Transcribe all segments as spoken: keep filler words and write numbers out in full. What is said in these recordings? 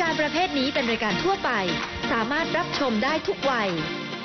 การประเภทนี้เป็นรายการทั่วไปสามารถรับชมได้ทุกวัย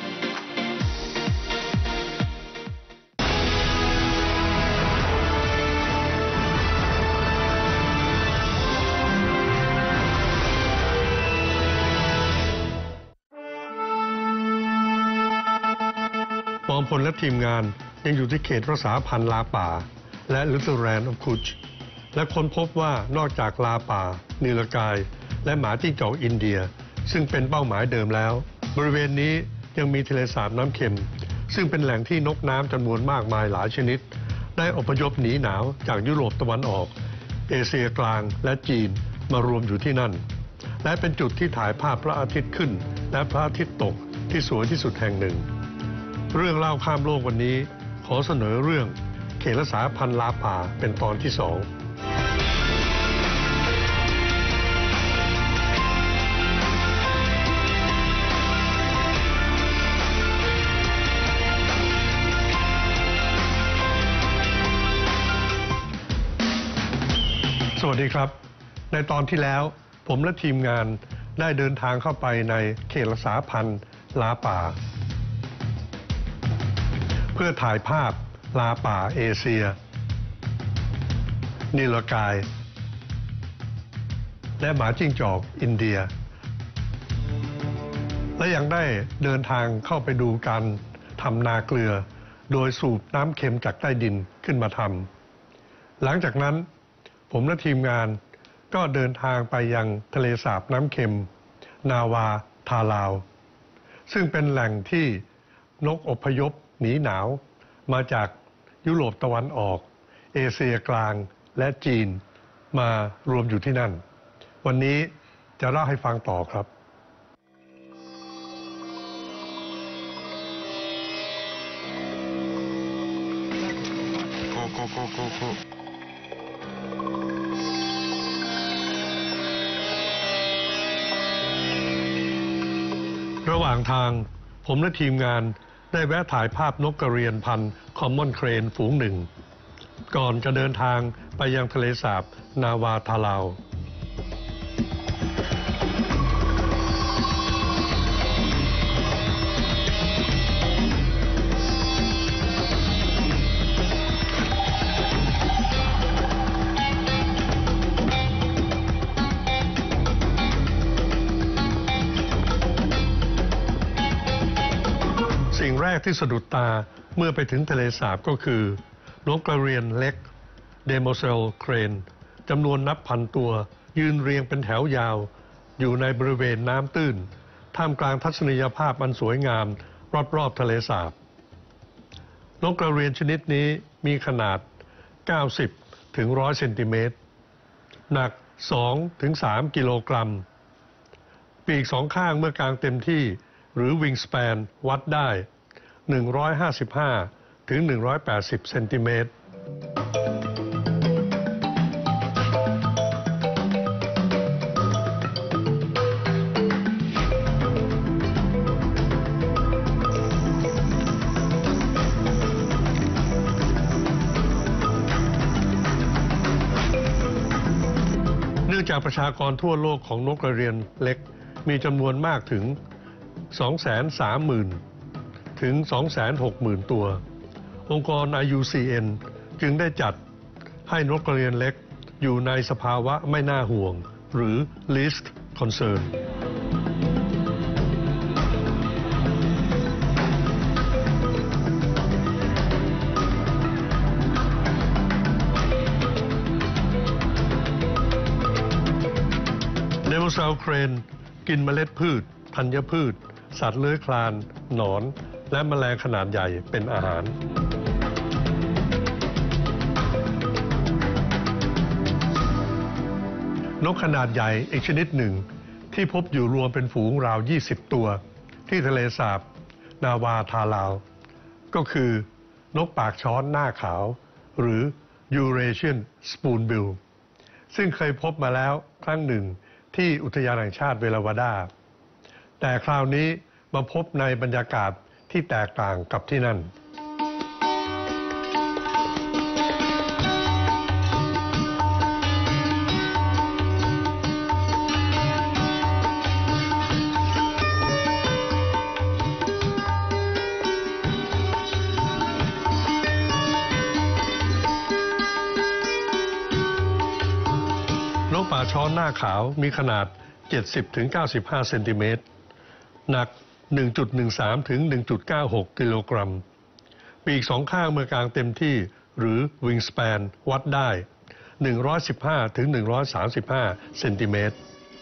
ปองพลและทีมงานยังอยู่ที่เขตรักษาพันธุ์ลาป่าและ Little Land of Kutch และค้นพบว่านอกจากลาป่านีลกายและหมาจิ้งจอกอินเดียซึ่งเป็นเป้าหมายเดิมแล้วบริเวณนี้ยังมีทะเลสาบน้ำเค็มซึ่งเป็นแหล่งที่นกน้ำจำนวนมากมายหลายชนิดได้อพยพหนีหนาวจากยุโรปตะวันออกเอเชียกลางและจีนมารวมอยู่ที่นั่นและเป็นจุดที่ถ่ายภาพพระอาทิตย์ขึ้นและพระอาทิตย์ตกที่สวยที่สุดแห่งหนึ่งเรื่องเล่าข้ามโลกวันนี้ขอเสนอเรื่องเขตรักษาพันธุ์ลาป่าเป็นตอนที่สองสวัสดีครับในตอนที่แล้วผมและทีมงานได้เดินทางเข้าไปในเขตรักษาพันธุ์ลาป่าเพื่อถ่ายภาพลาป่าเอเชียนีลกายและหมาจิ้งจอกอินเดียและยังได้เดินทางเข้าไปดูการทำนาเกลือโดยสูบน้ำเค็มจากใต้ดินขึ้นมาทำหลังจากนั้นผมและทีมงานก็เดินทางไปยังทะเลสาบน้ำเค็มนาวาทาลาวซึ่งเป็นแหล่งที่นกอพยพหนีหนาวมาจากยุโรปตะวันออกเอเชียกลางและจีนมารวมอยู่ที่นั่นวันนี้จะเล่าให้ฟังต่อครับโกโกโกโกโกระหว่างทางผมและทีมงานได้แวะถ่ายภาพนกกระเรียนพันธุ์คอมมอนเครนฝูงหนึ่งก่อนจะเดินทางไปยังทะเลสาบนาวาทาลาวสิ่งแรกที่สะดุดตาเมื่อไปถึงทะเลสาบก็คือนกกระเรียนเล็กเดโมเซลเครนจำนวนนับพันตัวยืนเรียงเป็นแถวยาวอยู่ในบริเวณน้ำตื้นท่ามกลางทัศนียภาพอันสวยงามรอบๆทะเลสาบนกกระเรียนชนิดนี้มีขนาดเก้าสิบถึงหนึ่งร้อยเซนติเมตรหนักสองถึงสามกิโลกรัมปีกสองข้างเมื่อกางเต็มที่หรือวิงสแปนวัดได้หนึ่งร้อยห้าสิบห้าถึงหนึ่งร้อยแปดสิบเซนติเมตรเนื่องจากประชากรทั่วโลกของนกกระเรียนเล็กมีจำนวนมากถึง สองแสนสามหมื่น ถึง สองแสนหกหมื่น ตัวองค์กร ไอ ยู ซี เอ็น จึงได้จัดให้นกกระเรียนเล็กอยู่ในสภาวะไม่น่าห่วงหรือ least concern เดโมเซลเครนกินเมล็ดพืชธัญพืชสัตว์เลื้อยคลานหนอนและแมลงขนาดใหญ่เป็นอาหารนกขนาดใหญ่อีกชนิดหนึ่งที่พบอยู่รวมเป็นฝูงราวยี่สิบตัวที่ทะเลสาบนาวาทาลาวก็คือนกปากช้อนหน้าขาวหรือ Eurasian Spoonbill ซึ่งเคยพบมาแล้วครั้งหนึ่งที่อุทยานแห่งชาติเวลาวาดาแต่คราวนี้มาพบในบรรยากาศที่แตกต่างกับที่นั่น นช้อนหน้าขาวมีขนาด เจ็ดสิบถึงเก้าสิบห้า เซนติเมตรหนัก หนึ่งจุดหนึ่งสาม ถึง หนึ่งจุดเก้าหก กิโลกรัมปีกสองข้างเมื่อกลางเต็มที่หรือ wingspan วัดได้ หนึ่งร้อยสิบห้า ถึง หนึ่งร้อยสามสิบห้า เซนติเมตร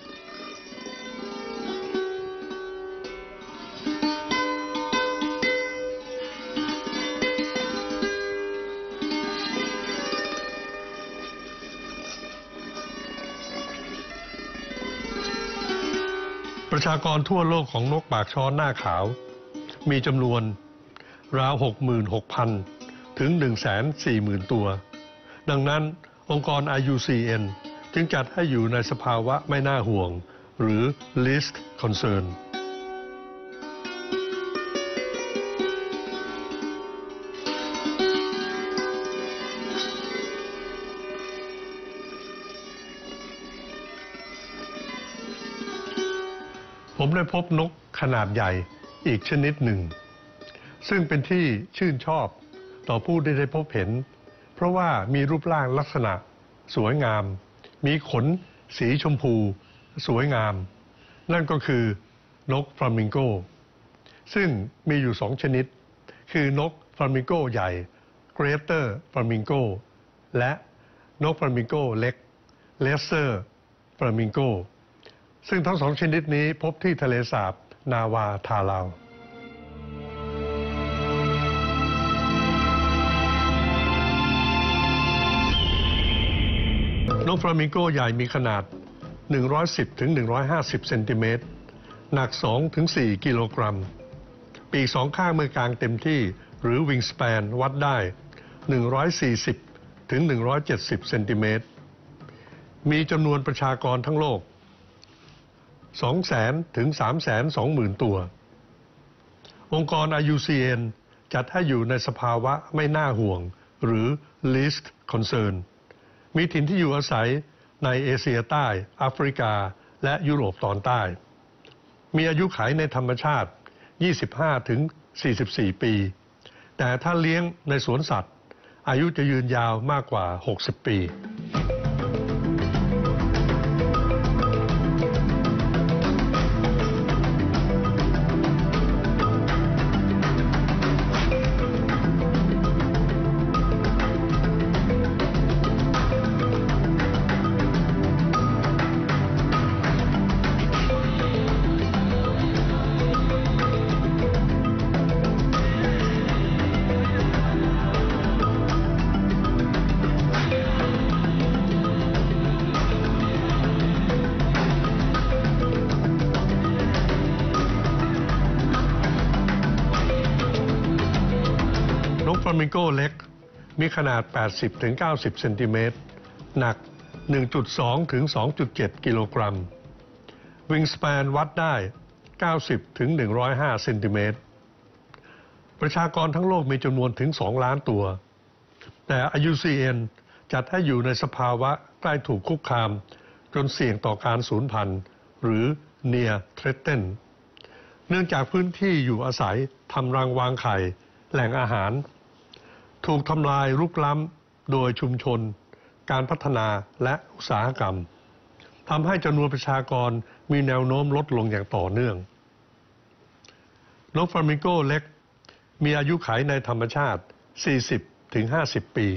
ประชากรทั่วโลกของนกปากช้อนหน้าขาวมีจำนวนราว หกหมื่นหกพัน ถึง หนึ่งแสนสี่หมื่น ตัว ดังนั้นองค์กร ไอ ยู ซี เอ็น จึงจัดให้อยู่ในสภาวะไม่น่าห่วงหรือ least concern ผมได้พบนกขนาดใหญ่อีกชนิดหนึ่งซึ่งเป็นที่ชื่นชอบต่อผู้ที่ได้พบเห็นเพราะว่ามีรูปร่างลักษณะสวยงามมีขนสีชมพูสวยงามนั่นก็คือนกฟลามิงโกซึ่งมีอยู่สองชนิดคือนกฟลามิงโกใหญ่ Greater Flamingo และนกฟลามิงโกเล็ก Lesser Flamingoซึ่งทั้งสองชนิดนี้พบที่ทะเลสาบนาวาทาลาวนกฟลามิงโกใหญ่มีขนาด หนึ่งร้อยสิบ ถึง หนึ่งร้อยห้าสิบ เซนติเมตรหนัก สองถึงสี่ กิโลกรัมปีกสองข้างเมื่อกลางเต็มที่หรือ wingspan วัดได้ หนึ่งร้อยสี่สิบ ถึง หนึ่งร้อยเจ็ดสิบ เซนติเมตรมีจำนวนประชากรทั้งโลกสองแสน ถึง สามแสนสองหมื่น ตัว องค์กร ไอ ยู ซี เอ็น จัดให้อยู่ในสภาวะไม่น่าห่วงหรือ least concern มีถิ่นที่อยู่อาศัยในเอเชียใต้แอฟริกาและยุโรปตอนใต้มีอายุขัยในธรรมชาติ ยี่สิบห้า ถึง สี่สิบสี่ ปีแต่ถ้าเลี้ยงในสวนสัตว์อายุจะยืนยาวมากกว่า หกสิบ ปีนกฟลามิงโกเล็กมีขนาด แปดสิบ ถึง เก้าสิบ เซนติเมตรหนัก หนึ่งจุดสอง ถึง สองจุดเจ็ด กิโลกรัม wingspan วัดได้ เก้าสิบ ถึง หนึ่งร้อยห้า เซนติเมตรประชากรทั้งโลกมีจำนวนถึง สอง ล้านตัวแต่ ไอ ยู ซี เอ็น จัดให้อยู่ในสภาวะใกล้ถูกคุกคามจนเสี่ยงต่อการสูญพันธุ์หรือ near threatened เนื่องจากพื้นที่อยู่อาศัยทำรังวางไข่แหล่งอาหารถูกทำลายรุกล้ำโดยชุมชนการพัฒนาและอุตสาหกรรมทำให้จำนวนประชากรมีแนวโน้มลดลงอย่างต่อเนื่องนกฟลามิงโกเล็กมีอายุขัยในธรรมชาติ สี่สิบ ถึง ห้าสิบ ปี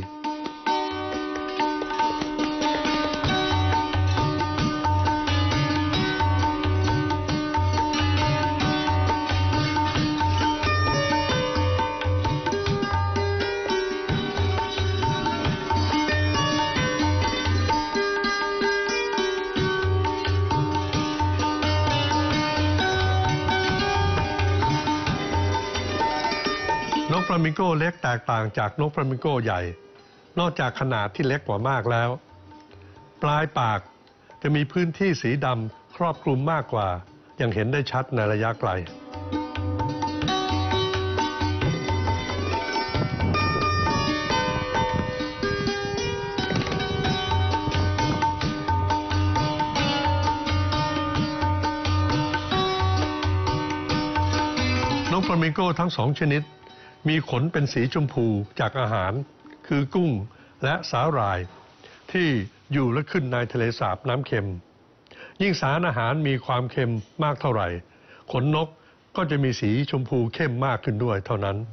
นกฟลามิงโกเล็กแตกต่างจากนกฟลามิงโกใหญ่นอกจากขนาดที่เล็กกว่ามากแล้วปลายปากจะมีพื้นที่สีดำครอบคลุมมากกว่าอย่างเห็นได้ชัดในระยะไกลนกฟลามิงโกทั้งสองชนิดมีขนเป็นสีชมพูจากอาหารคือกุ้งและสาหร่ายที่อยู่และขึ้นในทะเลสาบน้ำเค็มยิ่งสารอาหารมีความเค็มมากเท่าไหร่ขนนกก็จะมีสีชมพูเข้มมากขึ้นด้วยเท่านั้น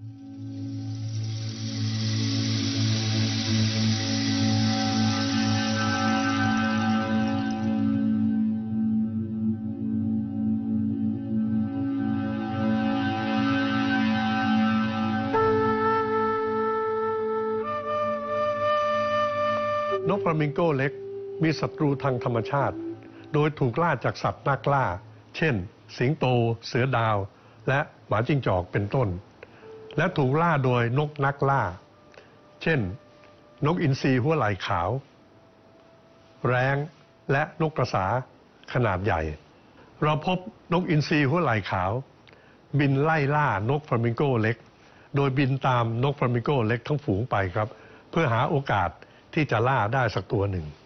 นกฟลามิงโกเล็กมีศัตรูทางธรรมชาติโดยถูกล่าจากสัตว์นักล่าเช่นสิงโตเสือดาวและหมาจิ้งจอกเป็นต้นและถูกล่าโดยนกนักล่าเช่นนกอินทรีหัวไหล่ขาวแร้งและนกกระสาขนาดใหญ่เราพบนกอินทรีหัวไหล่ขาวบินไล่ล่านกฟลามิงโกเล็กโดยบินตามนกฟลามิงโกเล็กทั้งฝูงไปครับเพื่อหาโอกาสที่จะล่าได้สักตัวหนึ่ง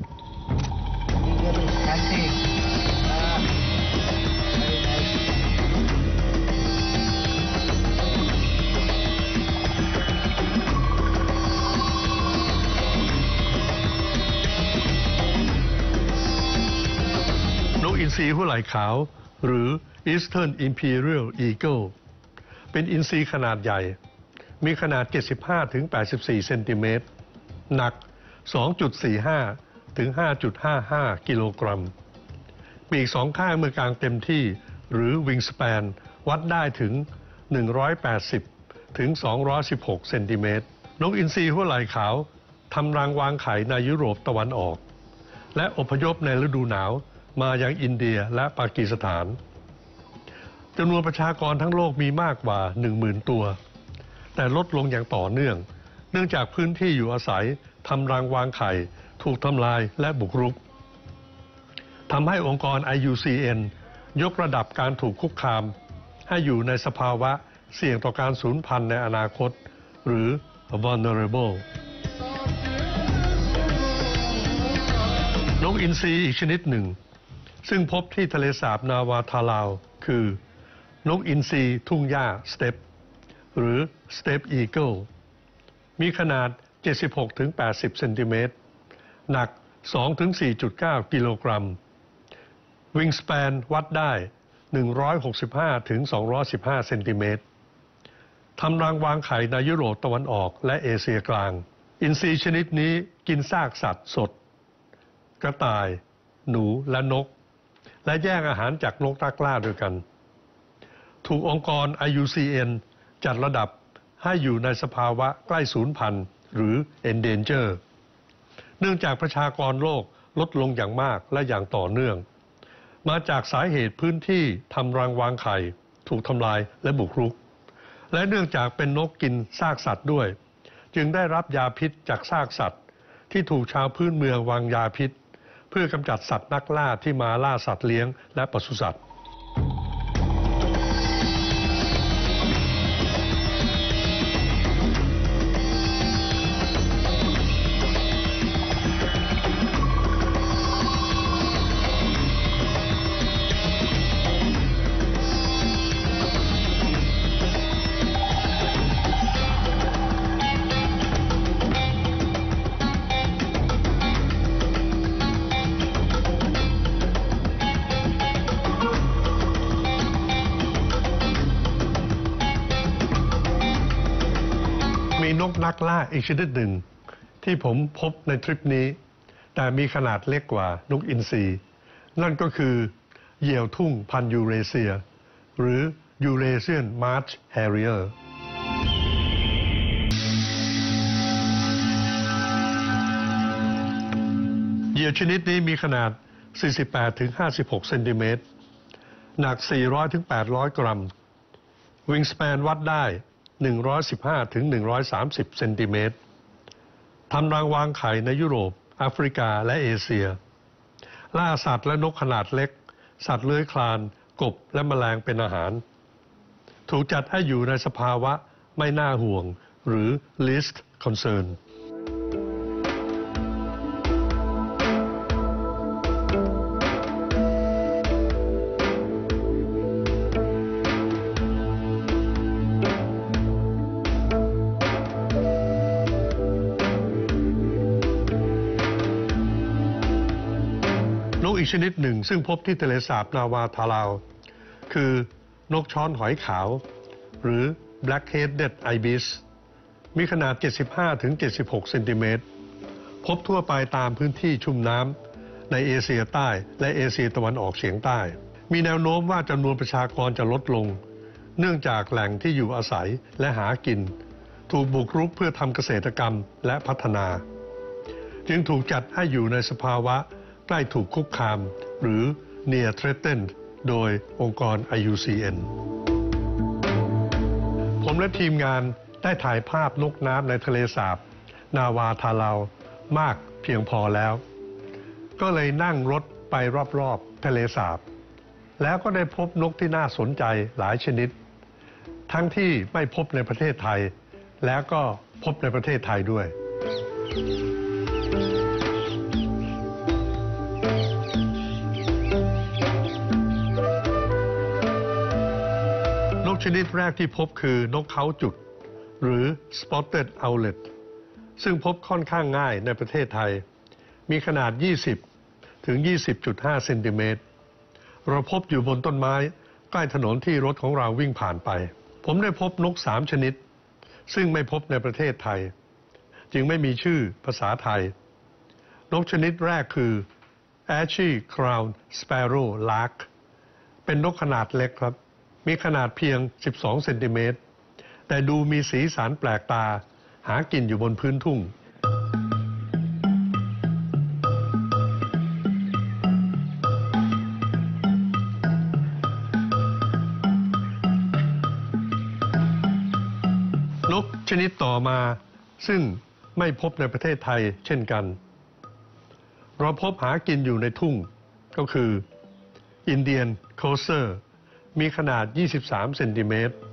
นกอินทรีหัวไหล่ขาวหรือ Eastern Imperial Eagle เป็นอินทรีขนาดใหญ่มีขนาด เจ็ดสิบห้าถึงแปดสิบสี่ เซนติเมตรหนัก สองจุดสี่ห้า ถึง ห้าจุดห้าห้า กิโลกรัมปีกสองข้างเมื่อกลางเต็มที่หรือ Wingspan วัดได้ถึง หนึ่งร้อยแปดสิบ ถึง สองร้อยสิบหก เซนติเมตรนกอินทรีหัวไหล่ขาวทำรังวางไข่ในยุโรปตะวันออกและอพยพในฤดูหนาวมายังอินเดียและปากีสถานจำนวนประชากรทั้งโลกมีมากกว่า หนึ่งหมื่น ตัวแต่ลดลงอย่างต่อเนื่องเนื่องจากพื้นที่อยู่อาศัยทำรังวางไข่ถูกทำลายและบุกรุกทำให้องค์กร ไอ ยู ซี เอ็น ยกระดับการถูกคุกคามให้อยู่ในสภาวะเสี่ยงต่อการสูญพันธุ์ในอนาคตหรือ vulnerable นกอินทรีอีกชนิดหนึ่งซึ่งพบที่ทะเลสาบนาวาทาลาวคือนกอินทรีทุ่งหญ้าสเตปหรือ Steppe Eagle มีขนาด เจ็ดสิบหกถึงแปดสิบ เซนติเมตรหนัก สองถึงสี่จุดเก้า กิโลกรัม Wingspan วัดได้ หนึ่งร้อยหกสิบห้าถึงสองร้อยสิบห้า เซนติเมตรทำรังวางไข่ในยุโรปตะวันออกและเอเชียกลางอินทรีชนิดนี้กินซากสัตว์สดกระต่ายหนูและนกและแย่งอาหารจากนกนักล่าด้วยกันถูกองค์กร ไอ ยู ซี เอ็น จัดระดับให้อยู่ในสภาวะใกล้สูญพันธุ์หรือ endanger เนื่องจากประชากรโลกลดลงอย่างมากและอย่างต่อเนื่องมาจากสาเหตุพื้นที่ทำรังวางไข่ถูกทำลายและบุกรุกและเนื่องจากเป็นนกกินซากสัตว์ด้วยจึงได้รับยาพิษจากซากสัตว์ที่ถูกชาวพื้นเมืองวางยาพิษเพื่อกำจัดสัตว์นักล่าที่มาล่าสัตว์เลี้ยงและปศุสัตว์มีนกนักล่าอีกชนิดหนึ่งที่ผมพบในทริปนี้แต่มีขนาดเล็กกว่านกอินทรีนั่นก็คือเหยี่ยวทุ่งพันธุ์ยูเรเซียหรือ Eurasian Marsh Harrier เหยี่ยวชนิดนี้มีขนาด สี่สิบแปดถึงห้าสิบหก เซนติเมตรหนัก สี่ร้อยถึงแปดร้อย กรัม Wingspan วัดได้หนึ่งร้อยสิบห้าถึงหนึ่งร้อยสามสิบ เซนติเมตรทำรังวางไข่ในยุโรปแอฟริกาและเอเชียล่าสัตว์และนกขนาดเล็กสัตว์เลื้อยคลานกบและแมลงเป็นอาหารถูกจัดให้อยู่ในสภาวะไม่น่าห่วงหรือ least concern อีกชนิดหนึ่งซึ่งพบที่ทะเลสาบนาวาทาลาวคือนกช้อนหอยขาวหรือ Black-headed ibis มีขนาด เจ็ดสิบห้าถึงเจ็ดสิบหก เซนติเมตรพบทั่วไปตามพื้นที่ชุ่มน้ำในเอเชียใต้และเอเชียตะวันออกเฉียงใต้มีแนวโน้มว่าจำนวนประชากรจะลดลงเนื่องจากแหล่งที่อยู่อาศัยและหากินถูกบุกรุกเพื่อทำเกษตรกรรมและพัฒนาจึงถูกจัดให้อยู่ในสภาวะใกล้ถูกคุกคามหรือ Near Threatened โดยองค์กร ไอ ยู ซี เอ็น ผมและทีมงานได้ถ่ายภาพนกน้ำในทะเลสาบนาวาทาลาวมากเพียงพอแล้วก็เลยนั่งรถไปรอบๆทะเลสาบแล้วก็ได้พบนกที่น่าสนใจหลายชนิดทั้งที่ไม่พบในประเทศไทยแล้วก็พบในประเทศไทยด้วยนกชนิดแรกที่พบคือนกเขาจุดหรือ Spotted Owlet ซึ่งพบค่อนข้างง่ายในประเทศไทยมีขนาด ยี่สิบถึงยี่สิบจุดห้า เซนติเมตรเราพบอยู่บนต้นไม้ใกล้ถนนที่รถของเราวิ่งผ่านไปผมได้พบนกสามชนิดซึ่งไม่พบในประเทศไทยจึงไม่มีชื่อภาษาไทยนกชนิดแรกคือ Ashy Crowned Sparrow Lark เป็นนกขนาดเล็กครับมีขนาดเพียงสิบสองเซนติเมตรแต่ดูมีสีสันแปลกตาหากินอยู่บนพื้นทุ่งนกชนิดต่อมาซึ่งไม่พบในประเทศไทยเช่นกันเราพบหากินอยู่ในทุ่งก็คืออินเดียนโคเซอร์มีขนาดยี่สิบสามเซนติเมตร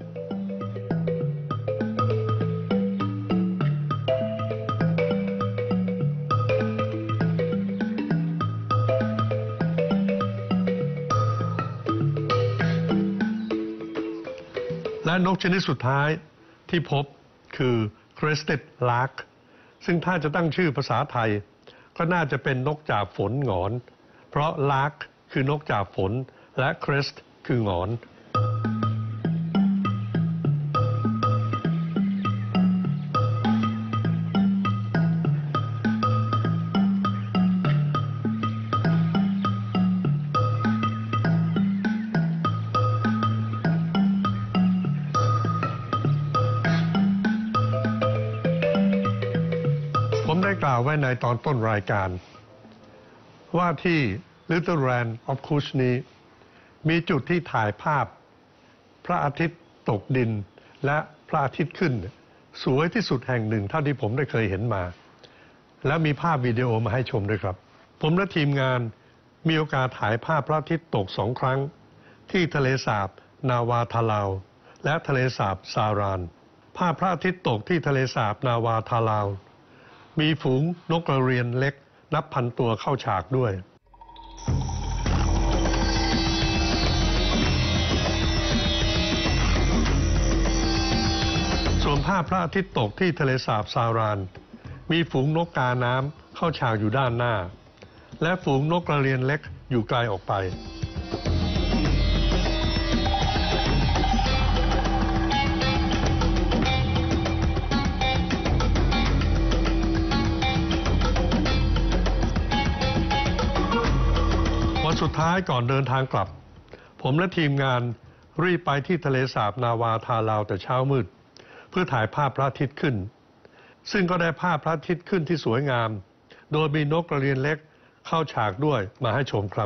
และนกชนิดสุดท้ายที่พบคือ Crested Lark ซึ่งถ้าจะตั้งชื่อภาษาไทยก็น่าจะเป็นนกจ่าฝนหงอนเพราะ Lark คือนกจ่าฝนและ Crest คือหงอนผมได้กล่าวไว้ในตอนต้นรายการว่าที่ Little Land of Kush นี้มีจุดที่ถ่ายภาพพระอาทิตย์ตกดินและพระอาทิตย์ขึ้นสวยที่สุดแห่งหนึ่งเท่าที่ผมได้เคยเห็นมาและมีภาพวิดีโอมาให้ชมด้วยครับผมและทีมงานมีโอกาสถ่ายภาพพระอาทิตย์ตกสองครั้งที่ทะเลสาบนาวาทาลาวและทะเลสาบซารานภาพพระอาทิตย์ตกที่ทะเลสาบนาวาทาลาวมีฝูงนกกระเรียนเล็กนับพันตัวเข้าฉากด้วยส่วนภาพพระอาทิตย์ตกที่ทะเลสาบซารานมีฝูงนกกาน้ำเข้าฉากอยู่ด้านหน้าและฝูงนกกระเรียนเล็กอยู่ไกลออกไปวันสุดท้ายก่อนเดินทางกลับผมและทีมงานรีบไปที่ทะเลสาบนาวาทาลาวแต่เช้ามืดเพื่อถ่ายภาพพระอาทิตย์ขึ้นซึ่งก็ได้ภาพพระอาทิตย์ขึ้นที่สวยงามโดยมีนกกระเรียนเล็กเข้าฉากด้วยมาให้ชมครับ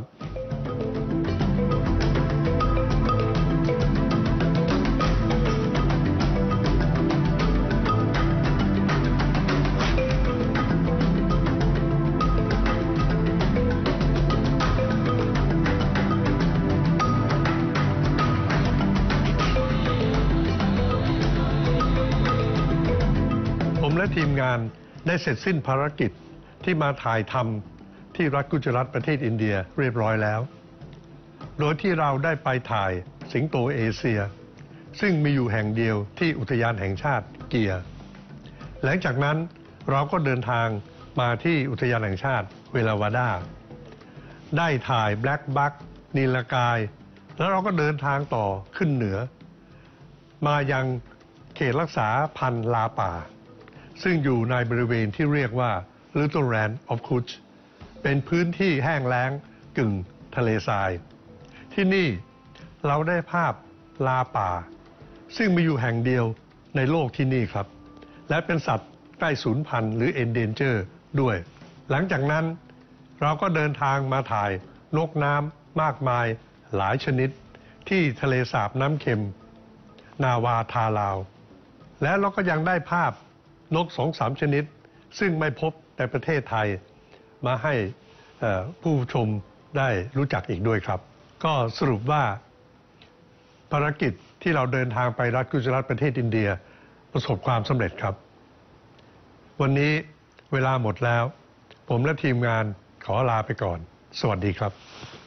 และทีมงานได้เสร็จสิ้นภารกิจที่มาถ่ายทำที่รัฐกุจรัตประเทศอินเดียเรียบร้อยแล้วโดยที่เราได้ไปถ่ายสิงโตเอเชียซึ่งมีอยู่แห่งเดียวที่อุทยานแห่งชาติเกียร์หลังจากนั้นเราก็เดินทางมาที่อุทยานแห่งชาติเวลาวาดาได้ถ่ายแบล็กบัคนีลกายแล้วเราก็เดินทางต่อขึ้นเหนือมายังเขตรักษาพันธุ์ลาป่าซึ่งอยู่ในบริเวณที่เรียกว่า Little Land of Kutch เป็นพื้นที่แห้งแล้งกึ่งทะเลทรายที่นี่เราได้ภาพลาป่าซึ่งมีอยู่แห่งเดียวในโลกที่นี่ครับและเป็นสัตว์ใกล้สูญพันธุ์หรือ endanger ด้วยหลังจากนั้นเราก็เดินทางมาถ่ายนกน้ำมากมายหลายชนิดที่ทะเลสาบน้ำเค็มนาวาทาลาวและเราก็ยังได้ภาพนกสองสามชนิดซึ่งไม่พบในประเทศไทยมาให้ผู้ชมได้รู้จักอีกด้วยครับก็สรุปว่าภารกิจที่เราเดินทางไปรัฐกุจรัตประเทศอินเดียประสบความสำเร็จครับวันนี้เวลาหมดแล้วผมและทีมงานขอลาไปก่อนสวัสดีครับ